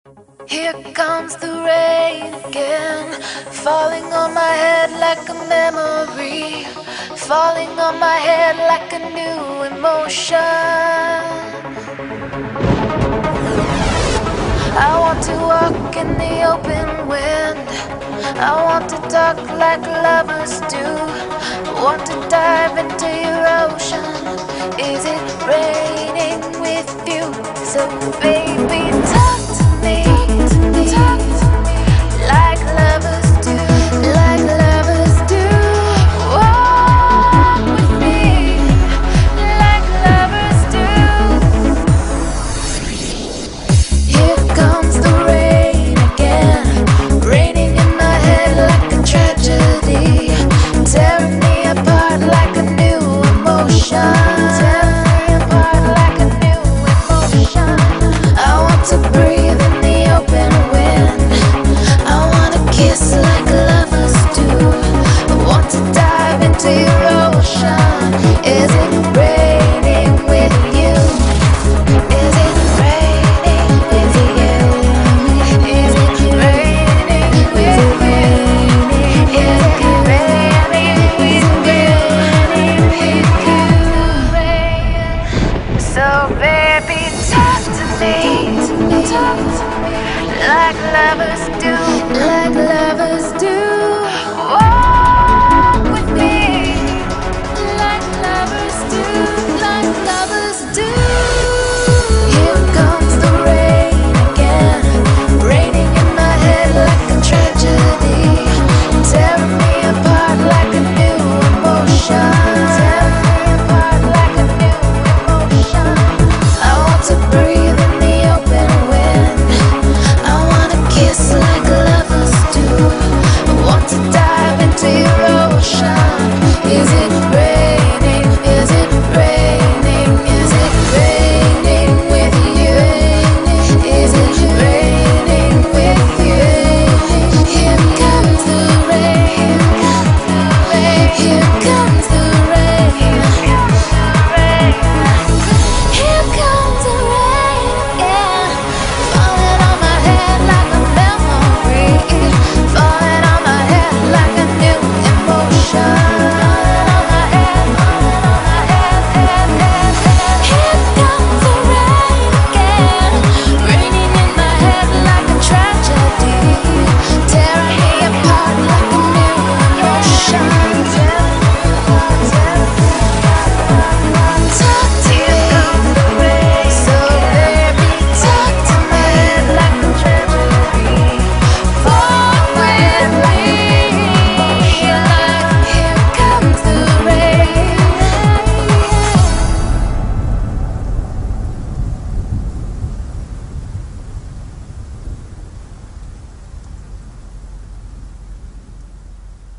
Here comes the rain again, falling on my head like a memory, falling on my head like a new emotion. I want to walk in the open wind, I want to talk like lovers do, I want to dive into your ocean. Is it raining with you? So baby, talk to me, talk to me, like lovers do, like lovers do. Walk with me, like lovers do. Here comes the rain again, raining in my head like a tragedy, tearing me apart like a new emotion. To breathe in the open wind, I wanna kiss like lovers do, I want to dive into your ocean. Is it raining with you? Is it raining with you? Is it raining with you? Is it raining with you? So baby, talk to me, like lovers do.